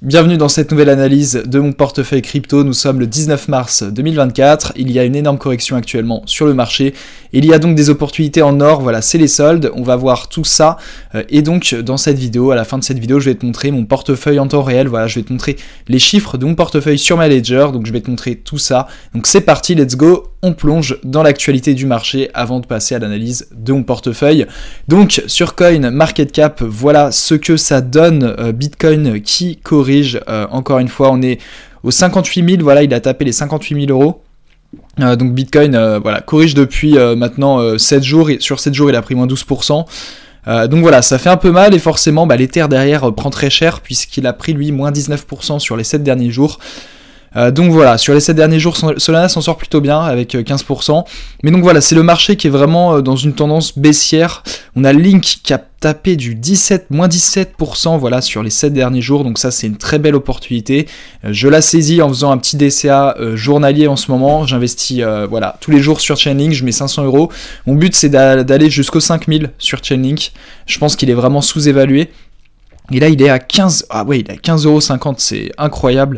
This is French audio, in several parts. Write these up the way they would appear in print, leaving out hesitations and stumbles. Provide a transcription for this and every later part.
Bienvenue dans cette nouvelle analyse de mon portefeuille crypto. Nous sommes le 19 mars 2024. Il y a une énorme correction actuellement sur le marché. Il y a donc des opportunités en or. Voilà, c'est les soldes. On va voir tout ça. Et donc, dans cette vidéo, à la fin de cette vidéo, je vais te montrer mon portefeuille en temps réel. Voilà, je vais te montrer les chiffres de mon portefeuille sur ma ledger. Donc, je vais te montrer tout ça. Donc, c'est parti, let's go. On plonge dans l'actualité du marché avant de passer à l'analyse de mon portefeuille. Donc, sur CoinMarketCap, voilà ce que ça donne. Bitcoin qui corrige. Encore une fois, on est aux 58 000, voilà, il a tapé les 58 000 euros. Donc Bitcoin voilà, corrige depuis maintenant 7 jours, et sur 7 jours il a pris moins 12%. Donc voilà, ça fait un peu mal et forcément l'Ether derrière prend très cher puisqu'il a pris lui moins 19% sur les 7 derniers jours. Donc voilà, sur les 7 derniers jours, Solana s'en sort plutôt bien avec 15%. Mais donc voilà, c'est le marché qui est vraiment dans une tendance baissière. On a Link qui a tapé du moins 17% voilà, sur les 7 derniers jours. Donc ça, c'est une très belle opportunité. Je la saisis en faisant un petit DCA journalier en ce moment. J'investis voilà, tous les jours sur Chainlink, je mets 500 €. Mon but, c'est d'aller jusqu'aux 5000 sur Chainlink. Je pense qu'il est vraiment sous-évalué. Et là, il est à 15... Ah ouais, il est à 15,50 €, c'est incroyable.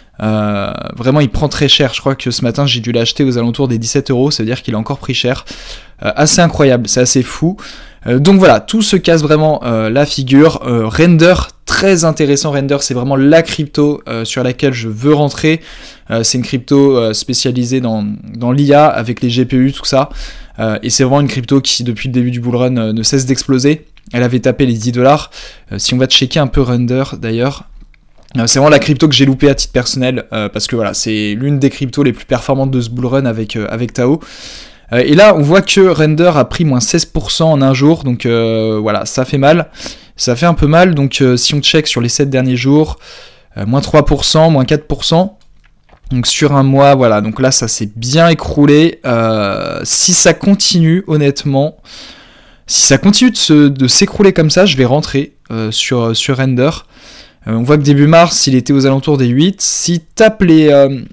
Vraiment il prend très cher, je crois que ce matin j'ai dû l'acheter aux alentours des 17 €, ça veut dire qu'il a encore pris cher, assez incroyable, c'est assez fou. Donc voilà, tout se casse vraiment la figure. Render, très intéressant. Render, c'est vraiment la crypto sur laquelle je veux rentrer. C'est une crypto spécialisée dans l'IA avec les GPU, tout ça, et c'est vraiment une crypto qui depuis le début du bullrun ne cesse d'exploser. Elle avait tapé les 10 $. Si on va checker un peu Render d'ailleurs, c'est vraiment la crypto que j'ai loupé à titre personnel, parce que voilà, c'est l'une des cryptos les plus performantes de ce bullrun avec Tao. Et là, on voit que Render a pris moins 16% en un jour, donc voilà, ça fait mal. Ça fait un peu mal, donc si on check sur les 7 derniers jours, moins 3%, moins 4%. Donc sur un mois, voilà, donc là, ça s'est bien écroulé. Si ça continue, honnêtement, si ça continue de s'écrouler comme ça, je vais rentrer sur Render. On voit que début mars, il était aux alentours des 8. S'il tape les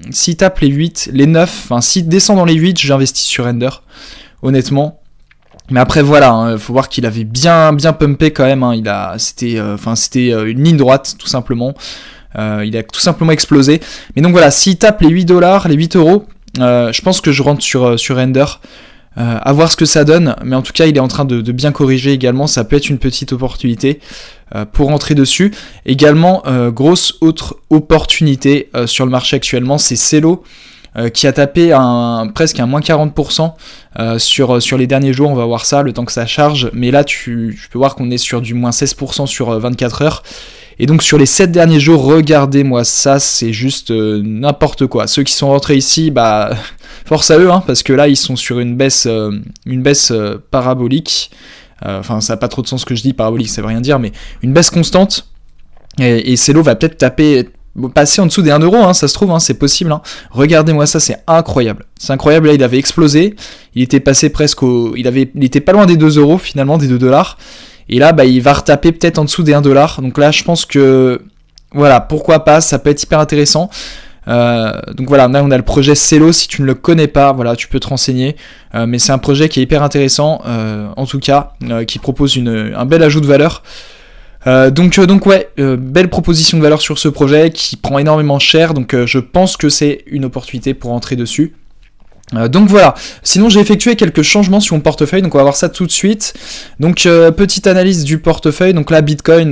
8, les 9, enfin s'il descend dans les 8, j'investis sur Render, honnêtement. Mais après voilà, faut voir qu'il avait bien pumpé quand même. C'était une ligne droite tout simplement. Il a tout simplement explosé. Mais donc voilà, s'il tape les 8 $, les 8 €, je pense que je rentre sur Render. À voir ce que ça donne, mais en tout cas il est en train de bien corriger également, ça peut être une petite opportunité pour rentrer dessus. Également, grosse autre opportunité sur le marché actuellement, c'est Celo qui a tapé presque un moins 40% sur les derniers jours. On va voir ça, le temps que ça charge, mais là tu peux voir qu'on est sur du moins 16% sur 24 heures. Et donc sur les 7 derniers jours, regardez-moi ça, c'est juste n'importe quoi. Ceux qui sont rentrés ici, force à eux, parce que là ils sont sur une baisse parabolique. Enfin, ça n'a pas trop de sens ce que je dis, parabolique, ça veut rien dire, mais une baisse constante. Et Celo va peut-être passer en dessous des 1 €, ça se trouve, c'est possible. Regardez-moi ça, c'est incroyable. C'est incroyable, là il avait explosé, il était passé presque il était pas loin des 2 € finalement, des 2 $. Et là, il va retaper peut-être en dessous des 1 $. Donc là, je pense que, voilà, pourquoi pas, ça peut être hyper intéressant. Donc voilà, là on a le projet Celo, si tu ne le connais pas, voilà, tu peux te renseigner. Mais c'est un projet qui est hyper intéressant, en tout cas, qui propose un bel ajout de valeur. Donc ouais, belle proposition de valeur sur ce projet qui prend énormément cher. Donc je pense que c'est une opportunité pour entrer dessus. Donc voilà, sinon j'ai effectué quelques changements sur mon portefeuille, donc on va voir ça tout de suite. Donc petite analyse du portefeuille, donc là Bitcoin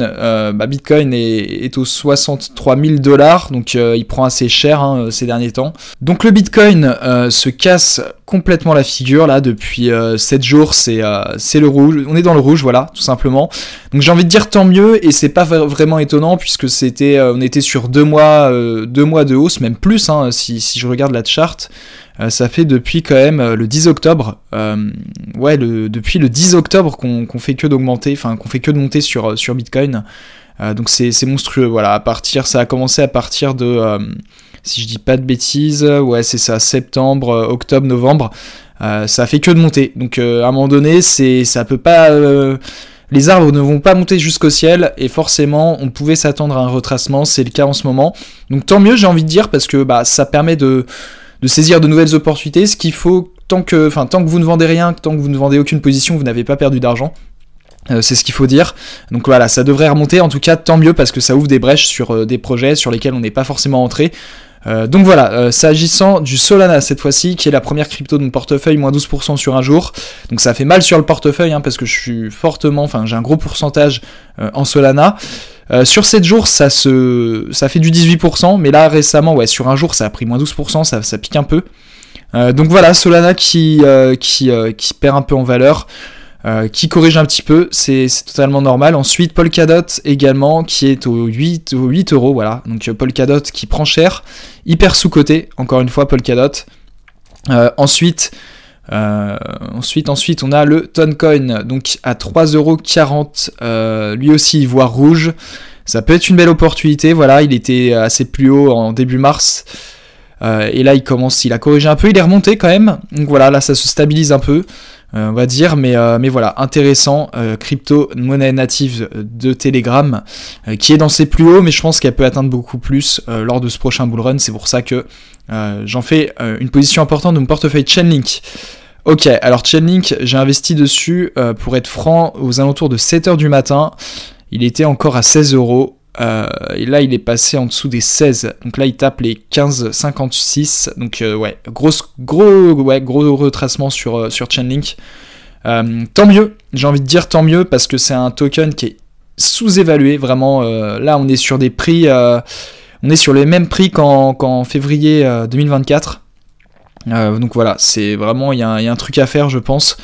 est aux 63 000 $, donc il prend assez cher ces derniers temps. Donc le Bitcoin se casse complètement la figure là depuis 7 jours, c'est le rouge, on est dans le rouge, voilà, tout simplement. Donc j'ai envie de dire tant mieux, et c'est pas vraiment étonnant puisque on était sur 2 mois de hausse, même plus, si je regarde la charte. Ça fait depuis quand même le 10 octobre, depuis le 10 octobre qu'on fait que d'augmenter, qu'on fait que de monter sur Bitcoin. Donc c'est monstrueux, voilà, ça a commencé à partir de, si je dis pas de bêtises, ouais c'est ça, septembre, octobre, novembre, ça a fait que de monter. Donc à un moment donné, ça peut pas... les arbres ne vont pas monter jusqu'au ciel, et forcément on pouvait s'attendre à un retracement, c'est le cas en ce moment. Donc tant mieux, j'ai envie de dire, parce que ça permet de saisir de nouvelles opportunités. Ce qu'il faut, tant que vous ne vendez rien, tant que vous ne vendez aucune position, vous n'avez pas perdu d'argent. C'est ce qu'il faut dire. Donc voilà, ça devrait remonter, en tout cas tant mieux parce que ça ouvre des brèches sur des projets sur lesquels on n'est pas forcément entré. Donc voilà, s'agissant du Solana cette fois-ci, qui est la première crypto de mon portefeuille, moins 12% sur un jour. Donc ça fait mal sur le portefeuille parce que je suis j'ai un gros pourcentage en Solana. Sur 7 jours, ça fait du 18%, mais là récemment, ouais, sur un jour, ça a pris moins 12%, ça pique un peu. Donc voilà, Solana qui perd un peu en valeur. Qui corrige un petit peu, c'est totalement normal. Ensuite, Polkadot également, qui est aux 8 euros, voilà. Donc Polkadot qui prend cher, hyper sous-coté, encore une fois, Polkadot. Ensuite, on a le Toncoin, donc à 3,40 €, lui aussi, voire rouge. Ça peut être une belle opportunité, voilà, il était assez plus haut en début mars. Et là, il a corrigé un peu, il est remonté quand même. Donc voilà, là, ça se stabilise un peu. On va dire, mais voilà, intéressant, crypto, monnaie native de Telegram, qui est dans ses plus hauts, mais je pense qu'elle peut atteindre beaucoup plus lors de ce prochain bull run, c'est pour ça que j'en fais une position importante de mon portefeuille Chainlink. Ok, alors Chainlink, j'ai investi dessus, pour être franc, aux alentours de 7h du matin, il était encore à 16 €. Et là il est passé en dessous des 16, donc là il tape les 15,56, donc ouais, gros retracement sur Chainlink. Tant mieux, j'ai envie de dire tant mieux, parce que c'est un token qui est sous-évalué, vraiment. Là on est sur des prix, on est sur les mêmes prix qu'en février 2024, donc voilà, c'est vraiment, il y a un truc à faire, je pense.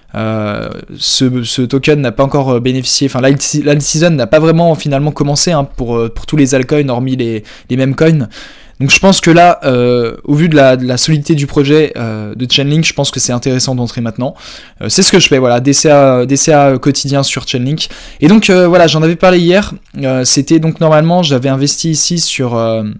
Ce token n'a pas encore bénéficié, enfin l'alt season n'a pas vraiment finalement commencé pour tous les altcoins hormis les mêmes coins. Donc je pense que là, au vu de la solidité du projet de Chainlink, je pense que c'est intéressant d'entrer maintenant. C'est ce que je fais, voilà, DCA quotidien sur Chainlink. Et donc voilà, j'en avais parlé hier. C'était donc normalement, j'avais investi ici sur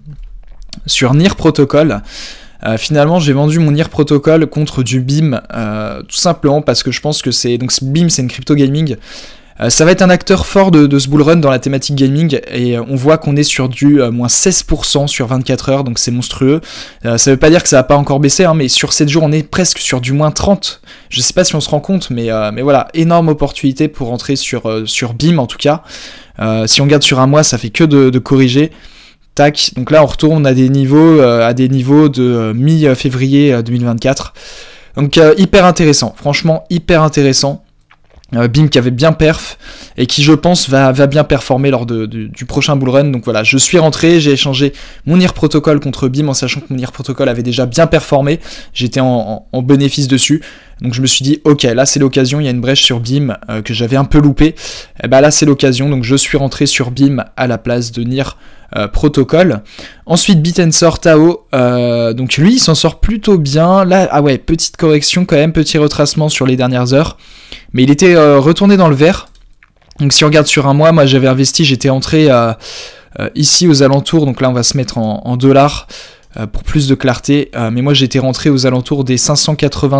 NIR Protocol. Finalement, j'ai vendu mon NIR Protocol contre du BIM, tout simplement parce que je pense que BIM, c'est une crypto gaming. Ça va être un acteur fort de ce bull run dans la thématique gaming, et on voit qu'on est sur du moins 16% sur 24 heures, donc c'est monstrueux. Ça veut pas dire que ça va pas encore baisser, mais sur 7 jours, on est presque sur du moins 30. Je sais pas si on se rend compte, mais voilà, énorme opportunité pour rentrer sur BIM en tout cas. Si on regarde sur un mois, ça fait que de corriger. Tac, donc là on retourne à des niveaux de mi-février 2024. Donc hyper intéressant, franchement hyper intéressant. BIM qui avait bien perf et qui je pense va bien performer lors du prochain bull run. Donc voilà, je suis rentré, j'ai échangé mon NIR Protocol contre BIM en sachant que mon NIR Protocol avait déjà bien performé, j'étais en bénéfice dessus. Donc je me suis dit ok, là c'est l'occasion, il y a une brèche sur BIM que j'avais un peu loupé, et là c'est l'occasion, donc je suis rentré sur BIM à la place de NIR Protocol. Ensuite Bit&Sort Tao, donc lui il s'en sort plutôt bien. Là, ah ouais, petite correction quand même, petit retracement sur les dernières heures, mais il était retourné dans le vert. Donc si on regarde sur un mois, moi j'avais investi, j'étais entré ici aux alentours, donc là on va se mettre en dollars pour plus de clarté, mais moi j'étais rentré aux alentours des 580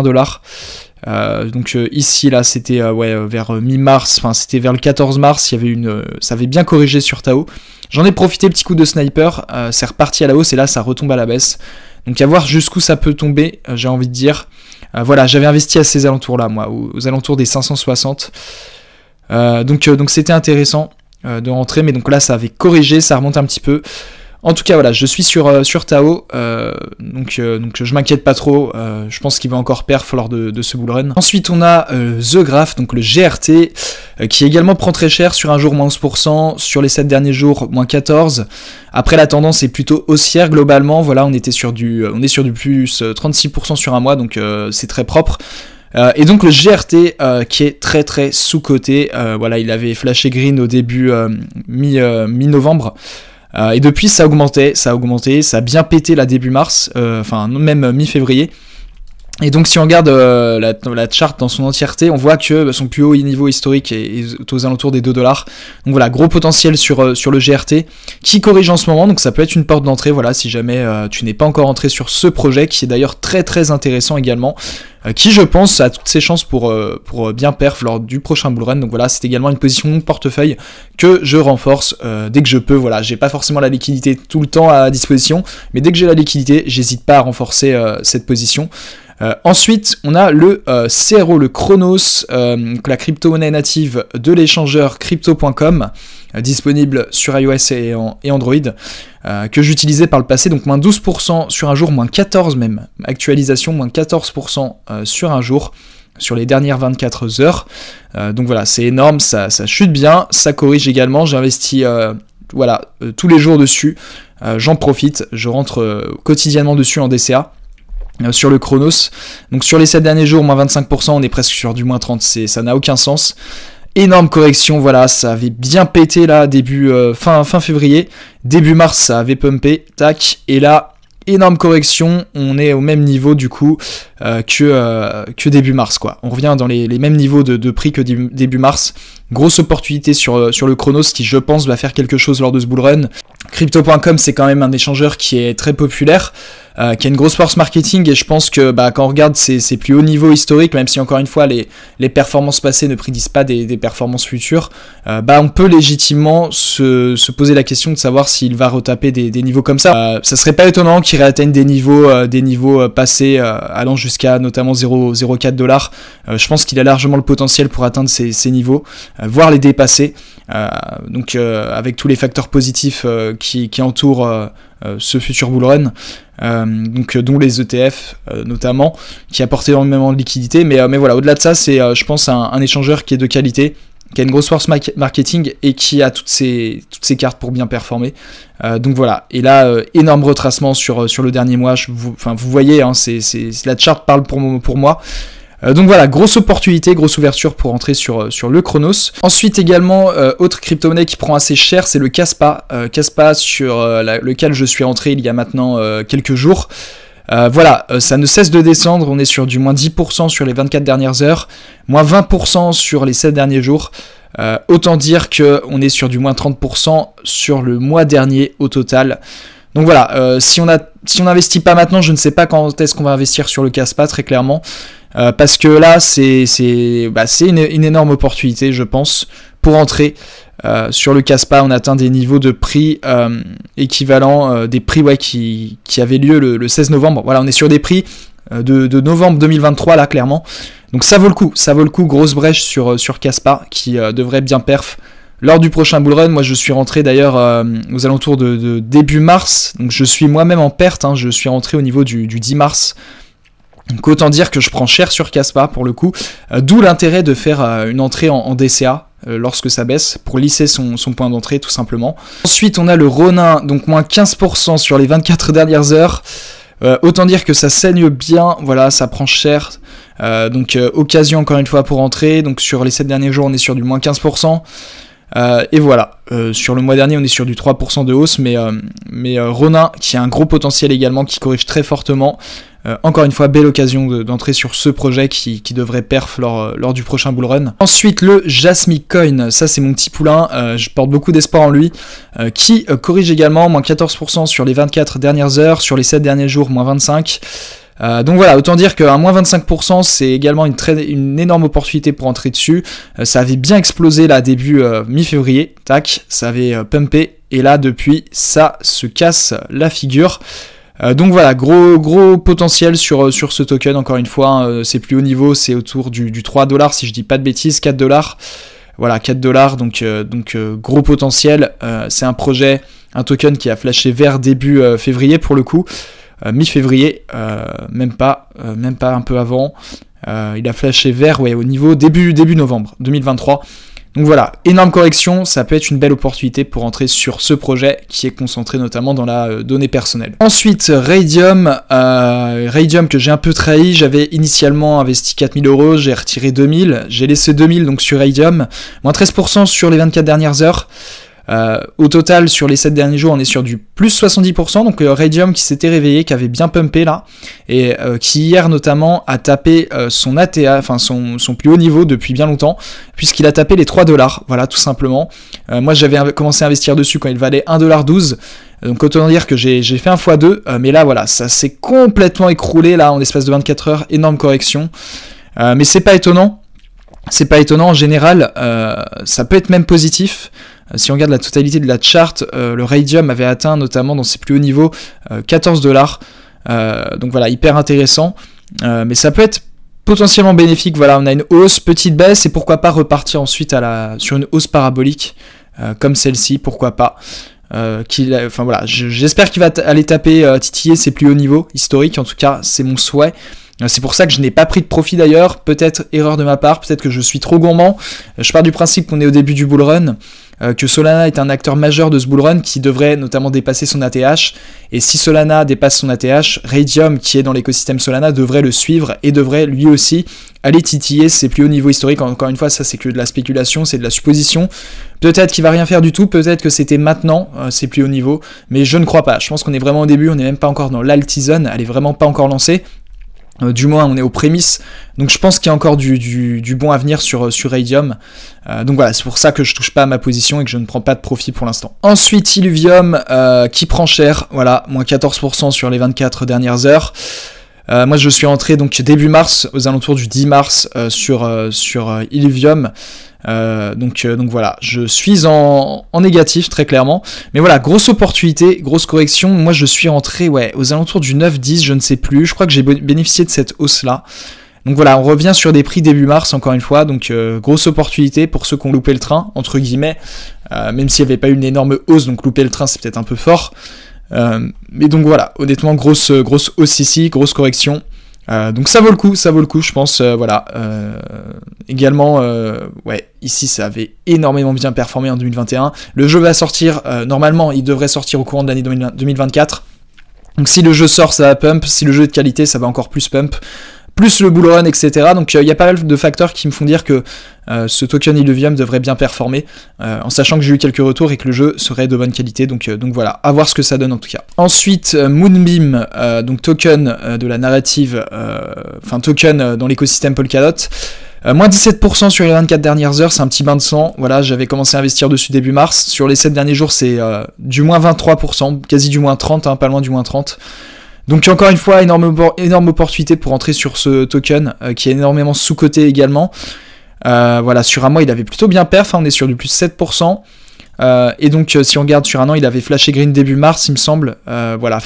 $. Donc ici là c'était vers mi-mars, enfin c'était vers le 14 mars, ça avait bien corrigé sur Tao. J'en ai profité, petit coup de sniper, c'est reparti à la hausse et là ça retombe à la baisse. Donc à voir jusqu'où ça peut tomber, j'ai envie de dire. Voilà, j'avais investi à ces alentours là, moi, aux alentours des 560. Donc c'était intéressant de rentrer, mais donc là ça avait corrigé, ça remonte un petit peu. En tout cas, voilà, je suis sur Tao, donc je m'inquiète pas trop, je pense qu'il va encore perf lors de ce bull run. Ensuite, on a The Graph, donc le GRT, qui également prend très cher, sur un jour moins 11%, sur les 7 derniers jours moins 14%. Après, la tendance est plutôt haussière globalement, voilà, on est sur du plus 36% sur un mois, donc c'est très propre. Et donc le GRT qui est très très sous-coté, voilà, il avait flashé green au début mi-novembre. Et depuis ça a augmenté, ça a bien pété là début mars, enfin même mi-février. Et donc si on regarde la charte dans son entièreté, on voit que son plus haut niveau historique est aux alentours des 2 $. Donc voilà, gros potentiel sur le GRT, qui corrige en ce moment, donc ça peut être une porte d'entrée, voilà, si jamais tu n'es pas encore entré sur ce projet, qui est d'ailleurs très très intéressant également, qui je pense a toutes ses chances pour bien perf lors du prochain bull run. Donc voilà, c'est également une position de mon portefeuille que je renforce dès que je peux. Voilà, j'ai pas forcément la liquidité tout le temps à disposition, mais dès que j'ai la liquidité, j'hésite pas à renforcer cette position. Ensuite, on a le CRO, le Chronos, la crypto-monnaie native de l'échangeur crypto.com, disponible sur iOS et Android, que j'utilisais par le passé, donc moins 12% sur un jour, moins 14% même, actualisation, moins 14% sur un jour, sur les dernières 24 heures. Donc voilà, c'est énorme, ça chute bien, ça corrige également, j'ai investi tous les jours dessus, j'en profite, je rentre quotidiennement dessus en DCA. Sur le Chronos, donc sur les 7 derniers jours, moins 25%, on est presque sur du moins 30%, ça n'a aucun sens. Énorme correction, voilà, ça avait bien pété là, fin février, début mars ça avait pumpé, tac, et là, énorme correction, on est au même niveau du coup que début mars quoi. On revient dans les mêmes niveaux de prix que début mars. Grosse opportunité sur le Chronos qui je pense va faire quelque chose lors de ce bull run. Crypto.com c'est quand même un échangeur qui est très populaire, qui a une grosse force marketing et je pense que quand on regarde ses plus hauts niveaux historiques, même si encore une fois les performances passées ne prédisent pas des performances futures, on peut légitimement se poser la question de savoir s'il va retaper des niveaux comme ça. Ça serait pas étonnant qu'il réatteigne des niveaux passés allant jusqu'à notamment 0,04 $. Je pense qu'il a largement le potentiel pour atteindre ces niveaux, voire les dépasser. Donc avec tous les facteurs positifs qui entourent ce futur bull run, dont les ETF notamment, qui apportent énormément de liquidité, mais voilà, au-delà de ça, c'est je pense un échangeur qui est de qualité, qui a une grosse force marketing et qui a toutes ses cartes pour bien performer. Donc voilà, et là, énorme retracement sur le dernier mois, vous voyez, hein, la chart parle pour moi. Donc voilà, grosse opportunité, grosse ouverture pour entrer sur le Chronos. Ensuite également, autre crypto-monnaie qui prend assez cher, c'est le Kaspa. Kaspa sur lequel je suis entré il y a maintenant quelques jours. Ça ne cesse de descendre, on est sur du moins 10% sur les 24 dernières heures, moins 20% sur les 7 derniers jours. Autant dire qu'on est sur du moins 30% sur le mois dernier au total. Donc voilà, si on n'investit pas maintenant, je ne sais pas quand est-ce qu'on va investir sur le Kaspa, très clairement. Parce que là, c'est une énorme opportunité, je pense, pour entrer. Sur le Kaspa, on atteint des niveaux de prix équivalents des prix qui avaient lieu le 16 novembre. Voilà, on est sur des prix de novembre 2023, là, clairement. Donc ça vaut le coup, grosse brèche sur Kaspa, qui devrait bien perf lors du prochain bull run. Moi, je suis rentré d'ailleurs aux alentours de début mars, donc je suis moi-même en perte, hein, je suis rentré au niveau du 10 mars. Donc autant dire que je prends cher sur Kaspa pour le coup, d'où l'intérêt de faire une entrée en DCA lorsque ça baisse, pour lisser son point d'entrée tout simplement. Ensuite on a le Ronin, donc moins 15% sur les 24 dernières heures, autant dire que ça saigne bien, voilà, ça prend cher, occasion encore une fois pour entrer, donc sur les 7 derniers jours on est sur du moins 15%. Et voilà, sur le mois dernier on est sur du 3% de hausse, mais Ronin qui a un gros potentiel également, qui corrige très fortement. Encore une fois, belle occasion d'entrer sur ce projet qui devrait perf lors du prochain bull run. Ensuite, le Jasmy Coin, ça c'est mon petit poulain, je porte beaucoup d'espoir en lui, qui corrige également, moins 14% sur les 24 dernières heures, sur les 7 derniers jours, moins 25%. Donc voilà, autant dire qu'un moins 25%, c'est également une énorme opportunité pour entrer dessus. Ça avait bien explosé là début mi-février, tac, ça avait pumpé, et là depuis, ça se casse la figure. Donc voilà, gros potentiel sur ce token, encore une fois, hein, c'est plus haut niveau, c'est autour du 3 $, si je dis pas de bêtises, 4 $. Voilà, 4 $, donc gros potentiel. C'est un projet, un token qui a flashé vert début février pour le coup, mi-février, même pas un peu avant. Il a flashé vert au niveau début novembre 2023. Donc voilà, énorme correction, ça peut être une belle opportunité pour entrer sur ce projet qui est concentré notamment dans la donnée personnelle. Ensuite, Raydium que j'ai un peu trahi, j'avais initialement investi 4000 €, j'ai retiré 2000, j'ai laissé 2000 donc sur Raydium, moins 13% sur les 24 dernières heures. Au total, sur les 7 derniers jours, on est sur du plus 70%, donc Raydium qui s'était réveillé, qui avait bien pumpé là, et qui hier notamment a tapé son ATA, enfin son plus haut niveau depuis bien longtemps, puisqu'il a tapé les 3 $, voilà, tout simplement. Moi j'avais commencé à investir dessus quand il valait 1,12 $, donc autant dire que j'ai fait un x2, mais là voilà, ça s'est complètement écroulé là en l'espace de 24 heures, énorme correction, mais c'est pas étonnant en général, ça peut être même positif. Si on regarde la totalité de la chart, le Raydium avait atteint notamment dans ses plus hauts niveaux 14 $. Donc voilà, hyper intéressant. mais ça peut être potentiellement bénéfique. Voilà, on a une hausse, petite baisse, et pourquoi pas repartir ensuite sur une hausse parabolique, comme celle-ci, pourquoi pas. Enfin voilà, j'espère qu'il va aller titiller ses plus hauts niveaux historiques, en tout cas c'est mon souhait. C'est pour ça que je n'ai pas pris de profit d'ailleurs, peut-être erreur de ma part, peut-être que je suis trop gourmand. Je pars du principe qu'on est au début du bull run, que Solana est un acteur majeur de ce bull run qui devrait notamment dépasser son ATH, et si Solana dépasse son ATH, Raydium qui est dans l'écosystème Solana devrait le suivre et devrait lui aussi aller titiller ses plus hauts niveaux historiques. Encore une fois, ça c'est que de la spéculation, c'est de la supposition. Peut-être qu'il va rien faire du tout, peut-être que c'était maintenant ses plus hauts niveaux, mais je ne crois pas. Je pense qu'on est vraiment au début, on n'est même pas encore dans l'altizone, elle est vraiment pas encore lancée. Du moins on est aux prémices, donc je pense qu'il y a encore du bon à venir sur Raydium, donc voilà, c'est pour ça que je touche pas à ma position et que je ne prends pas de profit pour l'instant. Ensuite Illuvium qui prend cher, voilà, moins 14% sur les 24 dernières heures. Moi je suis entré donc début mars, aux alentours du 10 mars sur Illuvium. Donc voilà, je suis en négatif très clairement, mais voilà, grosse opportunité, grosse correction. Moi je suis rentré aux alentours du 9-10, je ne sais plus, je crois que j'ai bénéficié de cette hausse là. Donc voilà, on revient sur des prix début mars encore une fois, donc grosse opportunité pour ceux qui ont loupé le train, entre guillemets, même s'il n'y avait pas eu une énorme hausse, donc louper le train c'est peut-être un peu fort. Mais donc voilà, honnêtement grosse hausse ici, grosse correction. Donc ça vaut le coup, je pense, voilà. Également, ici ça avait énormément bien performé en 2021. Le jeu va sortir, normalement il devrait sortir au courant de l'année 2024. Donc si le jeu sort, ça va pump, si le jeu est de qualité, ça va encore plus pump. Plus le bull run, etc. Donc il y a pas mal de facteurs qui me font dire que ce token Illuvium devrait bien performer, en sachant que j'ai eu quelques retours et que le jeu serait de bonne qualité, donc voilà, à voir ce que ça donne en tout cas. Ensuite, Moonbeam, donc token de la narrative, token dans l'écosystème Polkadot, moins 17% sur les 24 dernières heures, c'est un petit bain de sang, voilà, j'avais commencé à investir dessus début mars, sur les 7 derniers jours c'est du moins 23%, quasi du moins 30, pas loin du moins 30%. Donc encore une fois, énorme opportunité pour entrer sur ce token qui est énormément sous-coté également. Voilà, sur un mois il avait plutôt bien perf, on est sur du plus 7%. Et donc si on regarde sur un an, il avait flashé green début mars il me semble, voilà,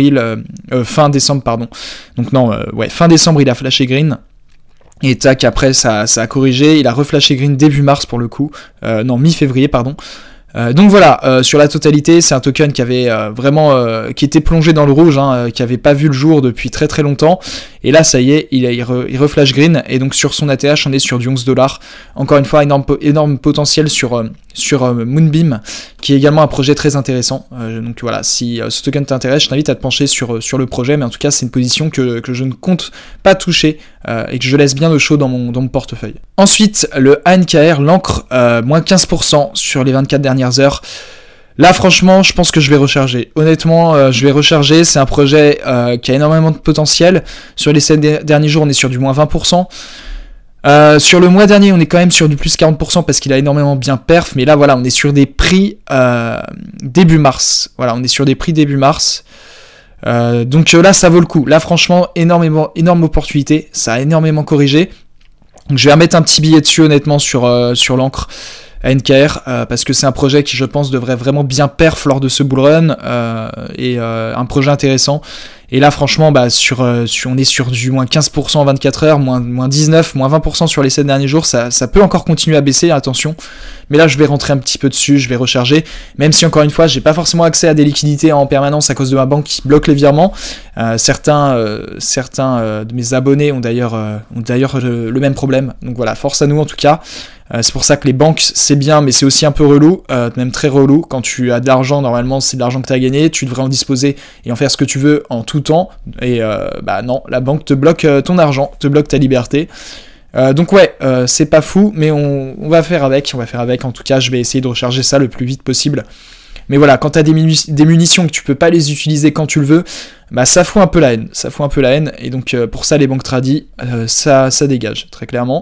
fin décembre pardon. Donc non, fin décembre il a flashé green. Et tac, après ça a corrigé, il a reflashé green début mars pour le coup, mi-février pardon. Donc voilà, sur la totalité, c'est un token qui avait qui était plongé dans le rouge, qui avait pas vu le jour depuis très très longtemps, et là ça y est, il reflash green, et donc sur son ATH on est sur du 11$. Encore une fois, énorme potentiel sur Moonbeam, qui est également un projet très intéressant. Donc voilà, si ce token t'intéresse, je t'invite à te pencher sur le projet, mais en tout cas c'est une position que je ne compte pas toucher, et que je laisse bien au chaud dans mon portefeuille. Ensuite, le ANKR, l'encre, moins 15% sur les 24 dernières heures. Là franchement je pense que je vais recharger, honnêtement je vais recharger, c'est un projet qui a énormément de potentiel. Sur les 7 derniers jours on est sur du moins 20%. Sur le mois dernier on est quand même sur du plus 40% parce qu'il a énormément bien perf, mais là voilà on est sur des prix début mars, voilà on est sur des prix début mars. Donc là ça vaut le coup, là franchement énorme opportunité, ça a énormément corrigé. Donc je vais remettre un petit billet dessus honnêtement sur l'encre ANKR, parce que c'est un projet qui je pense devrait vraiment bien perf lors de ce bull run, et un projet intéressant. Et là franchement on est sur du moins 15% en 24 heures, moins 19, moins 20% sur les 7 derniers jours, ça peut encore continuer à baisser, attention, mais là je vais rentrer un petit peu dessus, je vais recharger, même si encore une fois j'ai pas forcément accès à des liquidités en permanence à cause de ma banque qui bloque les virements. Certains de mes abonnés ont d'ailleurs le même problème, donc voilà, force à nous en tout cas. C'est pour ça que les banques c'est bien, mais c'est aussi un peu relou, même très relou. Quand tu as de l'argent, normalement c'est de l'argent que tu as gagné, tu devrais en disposer et en faire ce que tu veux en tout temps, et non, la banque te bloque ton argent, te bloque ta liberté. Donc c'est pas fou, mais on va faire avec, en tout cas je vais essayer de recharger ça le plus vite possible. Mais voilà, quand t'as des munitions que tu peux pas les utiliser quand tu le veux, ça fout un peu la haine, et donc pour ça les banques tradis, ça dégage, très clairement.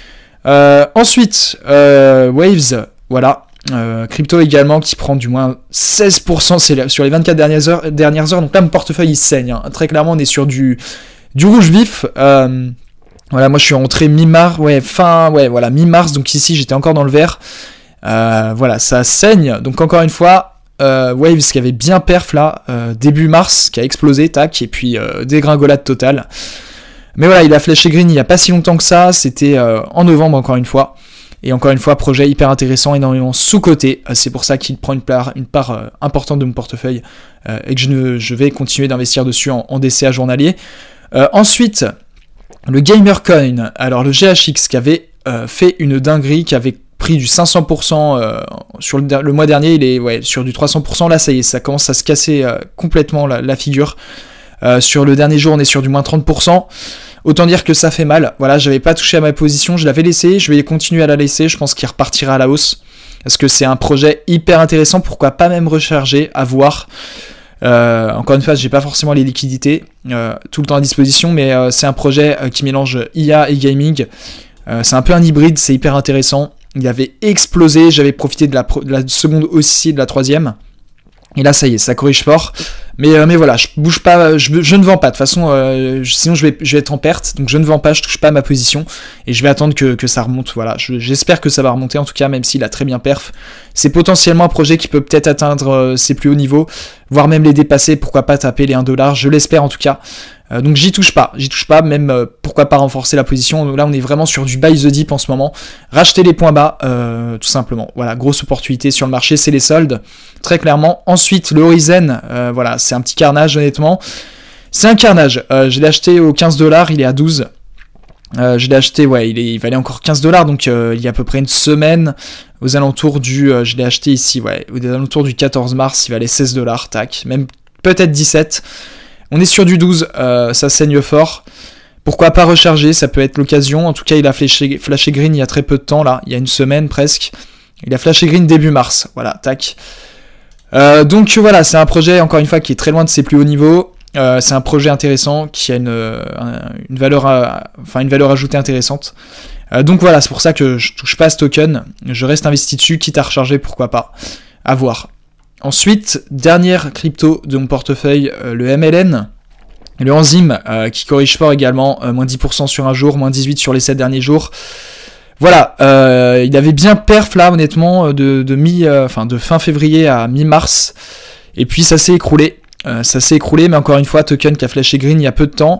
Ensuite, Waves, voilà, crypto également qui prend du moins 16% sur les 24 dernières heures, donc là mon portefeuille il saigne, très clairement on est sur du rouge vif. Voilà, moi je suis rentré mi-mars, mi-mars, donc ici j'étais encore dans le vert. Voilà, ça saigne, donc encore une fois, Waves qui avait bien perf là, début mars, qui a explosé, tac, et puis dégringolade totale. Mais voilà, il a flashé green il n'y a pas si longtemps que ça, c'était en novembre encore une fois. Et encore une fois, projet hyper intéressant, énormément sous-coté. C'est pour ça qu'il prend une part importante de mon portefeuille et que je vais continuer d'investir dessus en DCA journalier. Ensuite, le Gamercoin, alors le GHX qui avait fait une dinguerie, qui avait pris du 500% sur le mois dernier, il est sur du 300%, là ça y est, ça commence à se casser complètement la figure. Sur le dernier jour, on est sur du moins 30%. Autant dire que ça fait mal. Voilà, j'avais pas touché à ma position, je l'avais laissé, je vais continuer à la laisser, je pense qu'il repartira à la hausse. Parce que c'est un projet hyper intéressant, pourquoi pas même recharger, à voir. Encore une fois, j'ai pas forcément les liquidités tout le temps à disposition, mais c'est un projet qui mélange IA et gaming. C'est un peu un hybride, c'est hyper intéressant. Il avait explosé, j'avais profité de la seconde aussi, de la troisième. Et là, ça y est, ça corrige fort. Mais voilà, je bouge pas, je ne vends pas. De toute façon, sinon je vais être en perte. Donc je ne vends pas, je touche pas à ma position. Et je vais attendre que ça remonte. Voilà, j'espère que ça va remonter. En tout cas, même s'il a très bien perf. C'est potentiellement un projet qui peut peut-être atteindre ses plus hauts niveaux. Voire même les dépasser. Pourquoi pas taper les 1$. Je l'espère en tout cas. Donc j'y touche pas, même pourquoi pas renforcer la position. Donc là on est vraiment sur du buy the dip en ce moment, racheter les points bas tout simplement. Voilà, grosse opportunité sur le marché, c'est les soldes, très clairement. Ensuite le Horizon, voilà, c'est un petit carnage honnêtement, c'est un carnage. Je l'ai acheté aux 15$, il est à 12. Je l'ai acheté, ouais, il valait encore 15$, donc il y a à peu près une semaine, aux alentours je l'ai acheté ici, ouais, aux alentours du 14 mars, il valait 16$, tac, même peut-être 17$. On est sur du 12, ça saigne fort. Pourquoi pas recharger, ça peut être l'occasion. En tout cas, il a flashé green il y a très peu de temps, là, il y a une semaine presque. Il a flashé green début mars, voilà, tac. Donc voilà, c'est un projet, encore une fois, qui est très loin de ses plus hauts niveaux. C'est un projet intéressant, qui a une valeur ajoutée intéressante. Donc voilà, c'est pour ça que je touche pas à ce token. Je reste investi dessus, quitte à recharger, pourquoi pas. À voir. Ensuite, dernière crypto de mon portefeuille, le MLN, le Enzyme, qui corrige fort également, moins 10% sur un jour, moins 18% sur les 7 derniers jours. Voilà, il avait bien perf là, honnêtement, de fin février à mi-mars, et puis ça s'est écroulé, mais encore une fois, token qui a flashé green il y a peu de temps,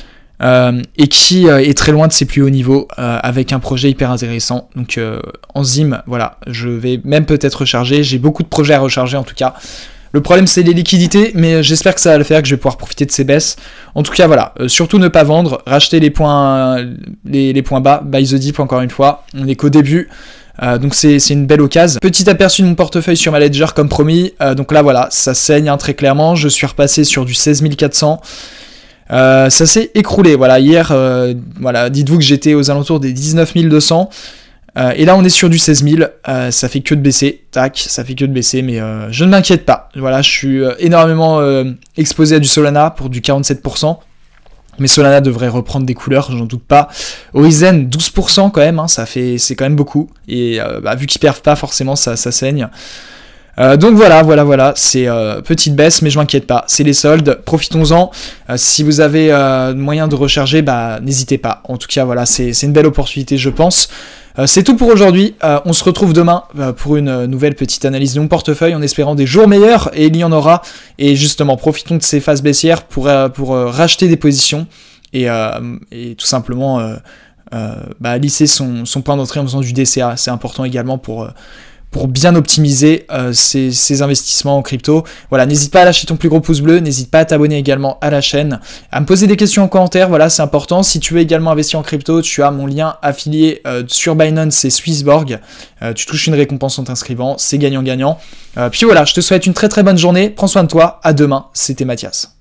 et qui est très loin de ses plus hauts niveaux, avec un projet hyper intéressant. Donc Enzyme, voilà, je vais même peut-être recharger, j'ai beaucoup de projets à recharger en tout cas. Le problème c'est les liquidités, mais j'espère que ça va le faire, que je vais pouvoir profiter de ces baisses. En tout cas voilà, surtout ne pas vendre, racheter les points bas, buy the dip encore une fois, on n'est qu'au début. Donc c'est une belle occasion. Petit aperçu de mon portefeuille sur ma ledger comme promis, donc là voilà, ça saigne hein, très clairement, je suis repassé sur du 16 400. Ça s'est écroulé, voilà, hier, voilà, dites-vous que j'étais aux alentours des 19 200, et là on est sur du 16 000, ça fait que de baisser, tac, ça fait que de baisser, mais je ne m'inquiète pas, voilà, je suis énormément exposé à du Solana pour du 47%, mais Solana devrait reprendre des couleurs, j'en doute pas. Horizon, 12% quand même, hein, c'est quand même beaucoup, et vu qu'ils perdent pas, forcément ça saigne. Donc voilà, c'est petite baisse, mais je m'inquiète pas, c'est les soldes, profitons-en. Si vous avez moyen de recharger, n'hésitez pas. En tout cas, voilà, c'est une belle opportunité, je pense. C'est tout pour aujourd'hui. On se retrouve demain pour une nouvelle petite analyse de mon portefeuille, en espérant des jours meilleurs, et il y en aura. Et justement, profitons de ces phases baissières pour racheter des positions et tout simplement lisser son point d'entrée en faisant du DCA. C'est important également pour bien optimiser ces investissements en crypto. Voilà, n'hésite pas à lâcher ton plus gros pouce bleu, n'hésite pas à t'abonner également à la chaîne, à me poser des questions en commentaire, voilà, c'est important. Si tu veux également investir en crypto, tu as mon lien affilié sur Binance, c'est Swissborg. Tu touches une récompense en t'inscrivant, c'est gagnant-gagnant. Puis voilà, je te souhaite une très très bonne journée, prends soin de toi, à demain, c'était Mathias.